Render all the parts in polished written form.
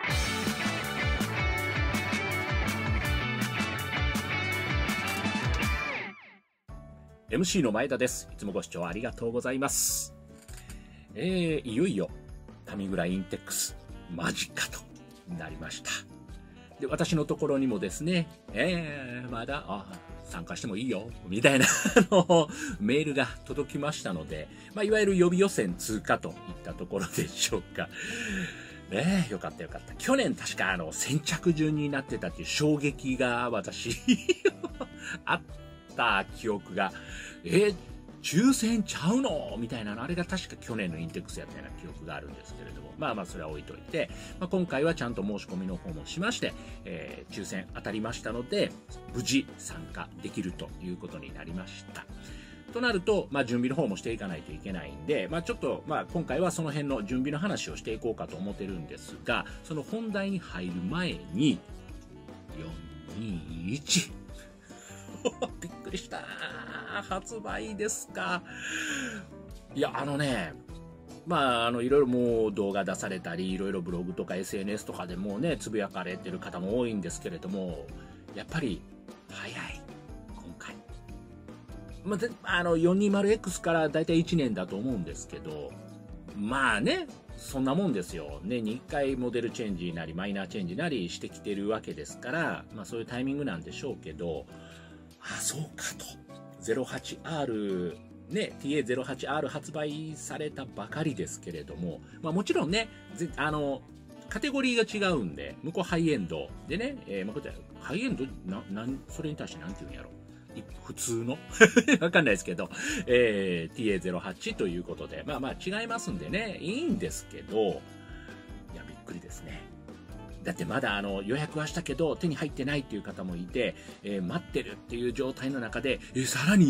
MC の前田です。いつもご視聴ありがとうございます。いよいよタミグラインテックス間近となりました。で、私のところにもですね、まだ参加してもいいよみたいなメールが届きましたので、いわゆる予備予選通過といったところでしょうか。よかったよかった。去年確か先着順になってたっていう衝撃が私あった記憶が、抽選ちゃうのみたいなの、あれが確か去年のインテックスやったような記憶があるんですけれども、それは置いといて、今回はちゃんと申し込みの方もしまして、抽選当たりましたので、無事参加できるということになりました。となると、準備の方もしていかないといけないんで、ちょっと、今回はその辺の準備の話をしていこうかと思ってるんですが、その本題に入る前に、421びっくりした。発売ですか。いや、いろいろもう動画出されたり、いろいろブログとか SNS とかでもね、つぶやかれてる方も多いんですけれども、やっぱり、早い。今回。420X からだいたい1年だと思うんですけど、そんなもんですよ。年に1回モデルチェンジなり、マイナーチェンジなりしてきてるわけですから、そういうタイミングなんでしょうけど、そうかと。08R、ね、TA08R 発売されたばかりですけれども、もちろんね、カテゴリーが違うんで、向こうハイエンドでね、ハイエンドそれに対してなんて言うんやろ。普通のわかんないですけど、TA08 ということで、違いますんでね、いいんですけど、いや、びっくりですね。だってまだ予約はしたけど手に入ってないっていう方もいて、待ってるっていう状態の中で、さらに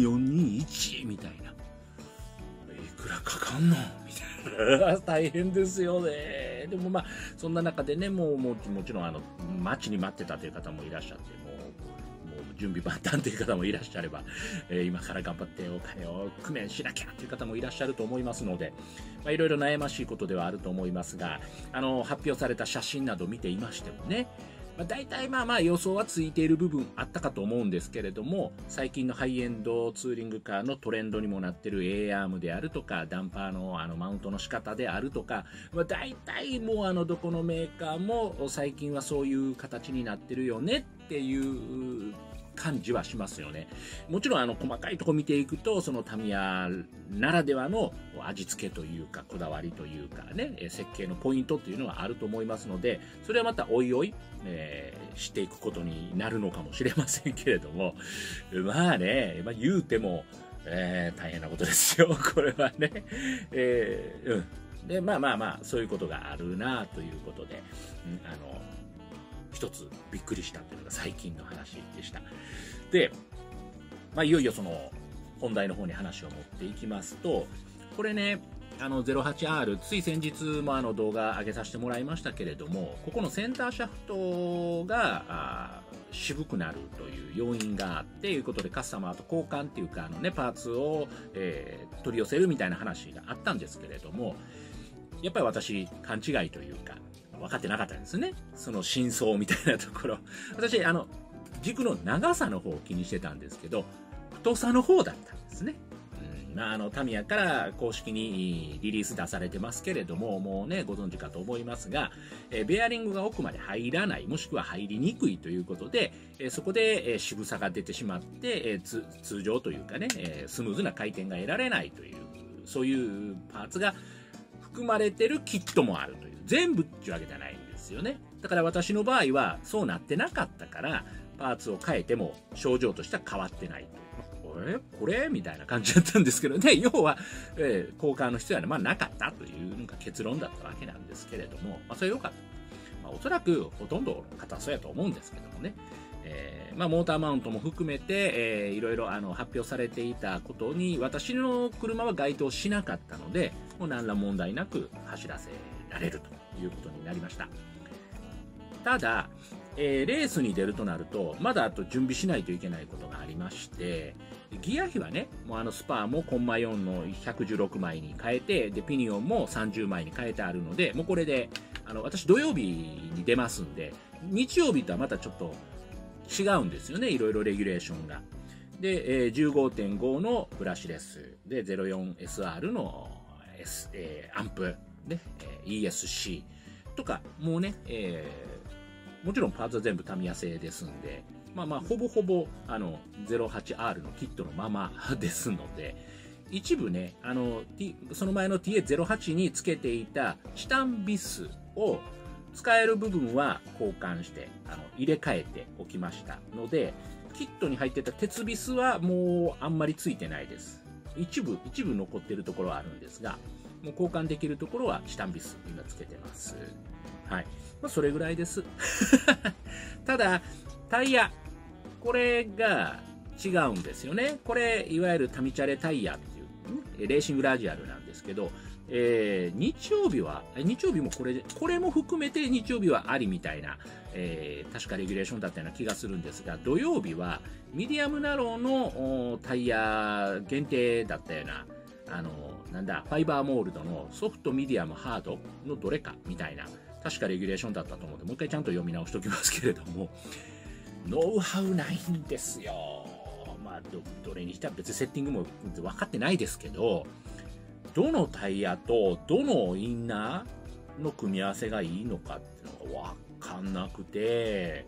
421みたいな。いくらかかんのみたいな。大変ですよね。でもそんな中でね、もちろん待ちに待ってたという方もいらっしゃって、もう準備万端という方もいらっしゃれば、今から頑張ってお金を工面しなきゃという方もいらっしゃると思いますので、いろいろ悩ましいことではあると思いますが、発表された写真など見ていましてもね、大体予想はついている部分あったかと思うんですけれども、最近のハイエンドツーリングカーのトレンドにもなっている A アームであるとか、ダンパーのマウントの仕方であるとか、大体もうどこのメーカーも最近はそういう形になってるよねっていう感じはしますよね。もちろん細かいところ見ていくと、そのタミヤならではの味付けというか、こだわりというかね、設計のポイントっていうのはあると思いますので、それはまたおいおい、していくことになるのかもしれませんけれども、言うても、大変なことですよ、これはね。で、そういうことがあるなということで、一つびっくりしたというのが最近の話でした。で、いよいよその本題の方に話を持っていきますと、これね、08R、つい先日も動画上げさせてもらいましたけれども、ここのセンターシャフトが渋くなるという要因があっていうことで、カスタマーと交換っていうかパーツを、取り寄せるみたいな話があったんですけれども、やっぱり私勘違いというか分かってなかったんですね。その真相みたいなところ。私、軸の長さの方を気にしてたんですけど、太さの方だったんですね。タミヤから公式にリリース出されてますけれども、もうね、ご存知かと思いますが、ベアリングが奥まで入らない、もしくは入りにくいということで、そこで渋さが出てしまって、通常というかね、スムーズな回転が得られないという、そういうパーツが含まれてるキットもあるという、全部っていうわけじゃないんですよね。だから私の場合はそうなってなかったから、パーツを変えても症状としては変わってないと。これみたいな感じだったんですけどね、要は、交換の必要はなかったというのが結論だったわけなんですけれども、それは良かった。おそらくほとんど硬そうやと思うんですけどもね。モーターマウントも含めて、いろいろ発表されていたことに私の車は該当しなかったので、もう何ら問題なく走らせられるということになりました。ただ、レースに出るとなるとまだあと準備しないといけないことがありまして、ギア比はね、もうスパーもコンマ4の116枚に変えて、でピニオンも30枚に変えてあるので、もうこれで私土曜日に出ますんで、日曜日とはまたちょっと違うんですよね、いろいろレギュレーションが。で、15.5 のブラシレスで 04SR の、アンプで、ESC とかもうね、もちろんパーツは全部タミヤ製ですんで、まあほぼほぼ08R のキットのままですので、一部ね、その前の TA08 につけていたチタンビスを使える部分は交換して入れ替えておきましたので、キットに入ってた鉄ビスはもうあんまりついてないです。一部残ってるところはあるんですが、もう交換できるところはチタンビス今つけてます。はい。まあ、それぐらいです。ただ、タイヤ。これが違うんですよね。これ、いわゆるタミチャレタイヤっていう、レーシングラジアルなんですけど、日曜日もこれも含めて日曜日はありみたいな、確かレギュレーションだったような気がするんですが、土曜日はミディアムナローのタイヤ限定だったような、ファイバーモールドのソフト、ミディアム、ハードのどれかみたいな、確かレギュレーションだったと思うので、もう一回ちゃんと読み直しておきますけれども、ノウハウないんですよ。まあ、どれにしては別にセッティングも分かってないですけど、どのタイヤとどのインナーの組み合わせがいいのかっていうのが分かんなくて、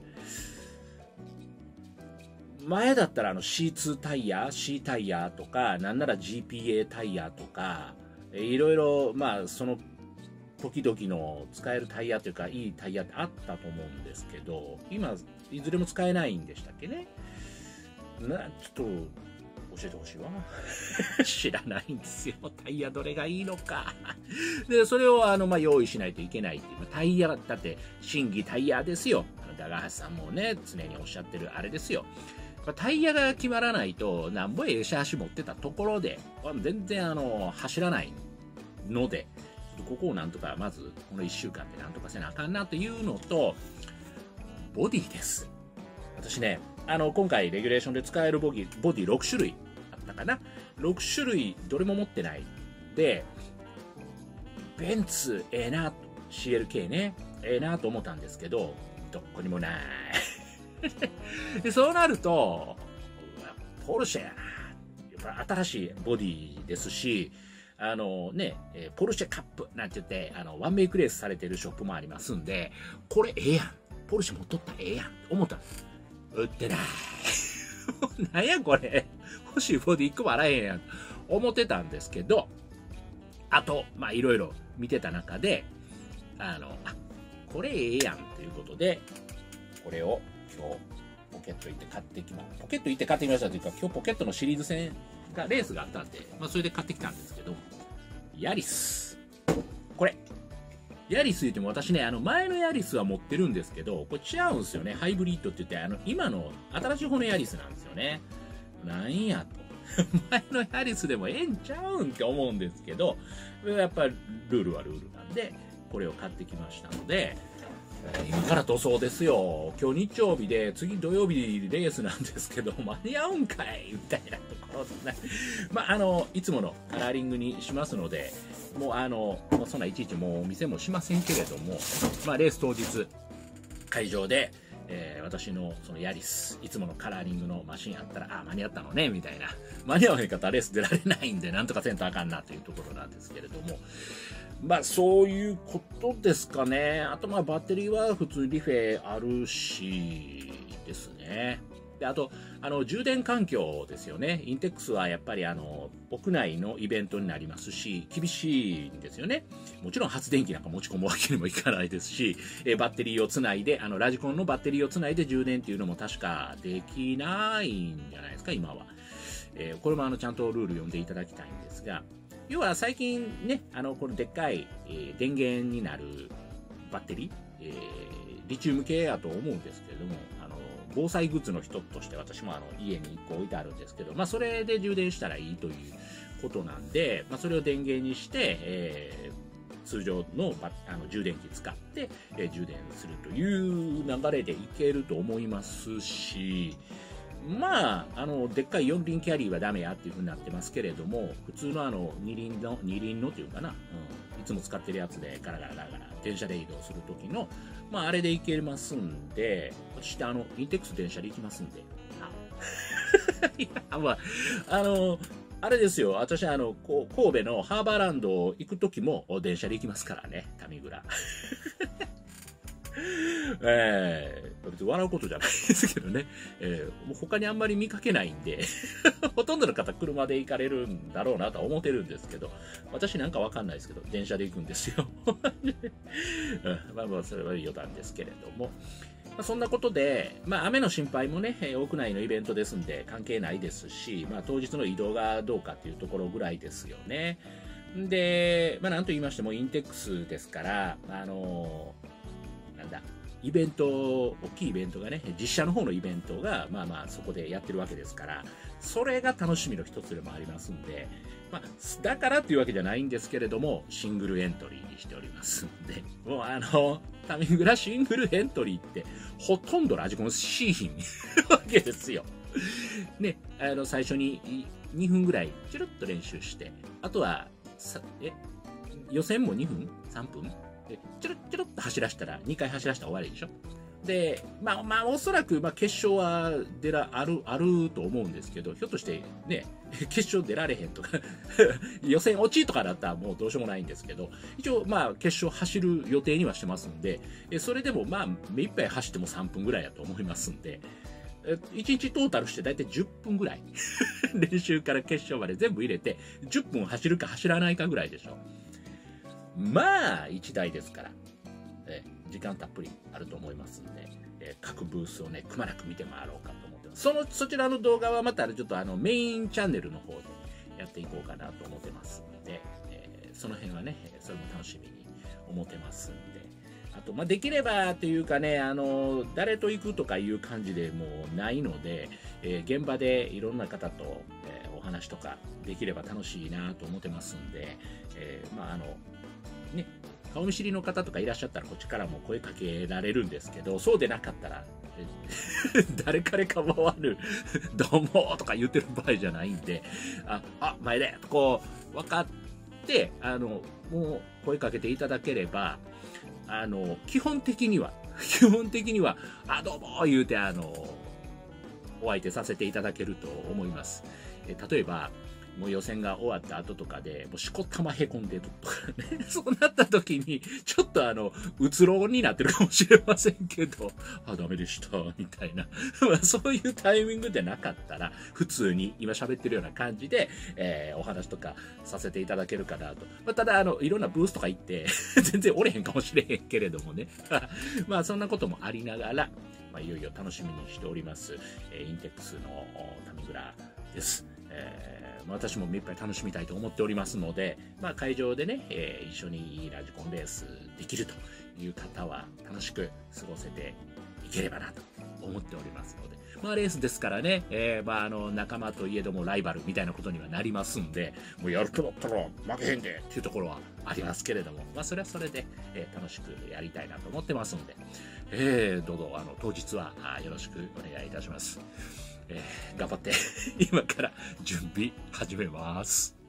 前だったらC2 タイヤ、C タイヤとか、なんなら GPA タイヤとか、いろいろ、まあ、その時々の使えるタイヤというか、いいタイヤってあったと思うんですけど、今、いずれも使えないんでしたっけね。ちょっと、教えてほしいわ。知らないんですよ。タイヤどれがいいのか。で、それを用意しないといけないっていう。タイヤだって、審議タイヤですよ。高橋さんもね、常におっしゃってるあれですよ。タイヤが決まらないと、なんぼシャーシ持ってたところで、全然走らないので、ここをなんとか、まず、この1週間でなんとかせなあかんなというのと、ボディです。私ね、今回レギュレーションで使えるボディ6種類あったかな。6種類どれも持ってないで、ベンツええな、CLK ね、ええなと思ったんですけど、どこにもないでそうなるとポルシェやな、やっぱ新しいボディですし、ポルシェカップなんて言ってワンメイクレースされてるショップもありますんで、これええやん、ポルシェ持っとったらええやんと思ったんです。売ってないなんやこれ、欲しいボディ1個もあらへんやんと思ってたんですけど、あとまあいろいろ見てた中でこれええやんということで、これを今日ポケット行って買ってきましたというか、今日ポケットのシリーズ戦がレースがあったんで、まあ、それで買ってきたんですけど、ヤリス、これヤリス言っても私ね、前のヤリスは持ってるんですけど、これ違うんですよね。ハイブリッドって言って、今の新しい方のヤリスなんですよね。なんやと。前のヤリスでもええんちゃうんって思うんですけど、やっぱりルールはルールなんで、これを買ってきましたので、今から塗装ですよ。今日日曜日で、次土曜日レースなんですけど、間に合うんかいみたいなところですね。まあ、いつものカラーリングにしますので、もうそんないちいちもうお店もしませんけれども、まあ、レース当日、会場で、私のそのヤリス、いつものカラーリングのマシンあったら、間に合ったのね、みたいな。間に合わへんかったらレース出られないんで、なんとかせんとあかんなというところなんですけれども、まあそういうことですかね。あとまあバッテリーは普通にリフェあるしですね。で、あと充電環境ですよね。インテックスはやっぱり屋内のイベントになりますし、厳しいんですよね。もちろん発電機なんか持ち込むわけにもいかないですし、バッテリーをつないでラジコンのバッテリーをつないで充電っていうのも確かできないんじゃないですか、今は。これもちゃんとルール読んでいただきたいんですが、要は最近ね、このでっかい、電源になるバッテリー、リチウム系やと思うんですけれども、防災グッズの一つとして私も家に1個置いてあるんですけど、まあそれで充電したらいいということなんで、まあそれを電源にして、通常の充電器使って、充電するという流れでいけると思いますし、まあ、でっかい4輪キャリーはダメやっていう風になってますけれども、普通の二輪のっていうかな、 いつも使ってるやつでガラガラガラガラ電車で移動する時の、まああれで行けますんで、私ってインテックス電車で行きますんで。いや、まあ、あれですよ。私、神戸のハーバーランド行く時も電車で行きますからね、タミグラ。別に笑うことじゃないですけどね。もう他にあんまり見かけないんで、ほとんどの方車で行かれるんだろうなとは思ってるんですけど、私なんかわかんないですけど、電車で行くんですよ。まあまあ、それは余談ですけれども。まあ、そんなことで、まあ雨の心配もね、屋内のイベントですんで関係ないですし、まあ当日の移動がどうかっていうところぐらいですよね。で、まあなんと言いましてもインテックスですから、なんだ、イベント、大きいイベントがね、実写の方のイベントが、まあまあそこでやってるわけですから、それが楽しみの一つでもありますんで、まあ、だからっていうわけじゃないんですけれども、シングルエントリーにしておりますんで、もうタミグラシングルエントリーって、ほとんどラジコンしーひんわけですよ。ね、最初に2分ぐらい、チュルッと練習して、あとは、予選も2分 ?3 分で、チュルッチュルッと走らせたら、2回走らせたら終わりでしょ。で、まあ、おそらく、決勝はあると思うんですけど、ひょっとして、ね、決勝出られへんとか、予選落ちとかだったらもうどうしようもないんですけど、一応、決勝走る予定にはしてますんで、それでも、目いっぱい走っても3分ぐらいだと思いますんで、1日トータルしてだいたい10分ぐらい、練習から決勝まで全部入れて、10分走るか走らないかぐらいでしょ。まあ、1台ですから。時間たっぷりあると思いますんで、各ブースをね、くまなく見て回ろうかと思ってます。そちらの動画はまたちょっとメインチャンネルの方でやっていこうかなと思ってますので、その辺はね、それも楽しみに思ってますんで。あと、できればというかね、誰と行くとかいう感じでもうないので、現場でいろんな方と、お話とかできれば楽しいなと思ってますんで、ね、顔見知りの方とかいらっしゃったらこっちからも声かけられるんですけど、そうでなかったら、誰彼構わぬ、どうもとか言ってる場合じゃないんで、前でとこう、分かって、もう声かけていただければ、基本的には、どうも言うて、お相手させていただけると思います。例えば、もう予選が終わった後とかで、もうしこたまへこんでるとかね、そうなった時に、ちょっとうつろになってるかもしれませんけど、ダメでした、みたいな。そういうタイミングでなかったら、普通に今喋ってるような感じで、お話とかさせていただけるかなと。ただ、いろんなブースとか行って、全然折れへんかもしれへんけれどもね。そんなこともありながら、いよいよ楽しみにしております、インテックスのタミグラです。私も目いっぱい楽しみたいと思っておりますので、会場でね、一緒にラジコンレースできるという方は楽しく過ごせていければなと思っておりますので、レースですからね、仲間といえどもライバルみたいなことにはなりますんで、もうやるとだったら負けへんでっていうところはありますけれども、それはそれで、楽しくやりたいなと思ってますので、どうぞ当日はよろしくお願いいたします。頑張って今から準備始めます。